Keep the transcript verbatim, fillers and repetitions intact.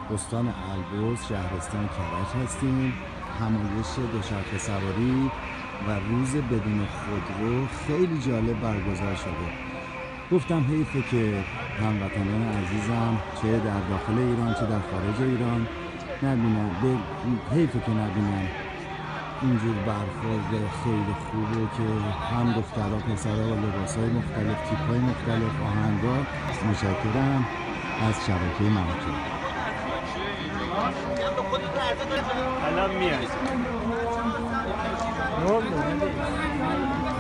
استان البرز شهرستان کرج هستیم. همایش دوچرخه سواری و روز بدون خودرو خیلی جالب برگزار شده. گفتم حیفه که هموطنان عزیزم چه در داخل ایران چه در خارج ایران نبینن، حیفه که نبینن اینجور برخورد خیلی خوبه که هم دخترها پسرها با لباسهای مختلف، تیپ‌های مختلف، آهنگا. متشکرم از شبکه ممکن. الان میاد.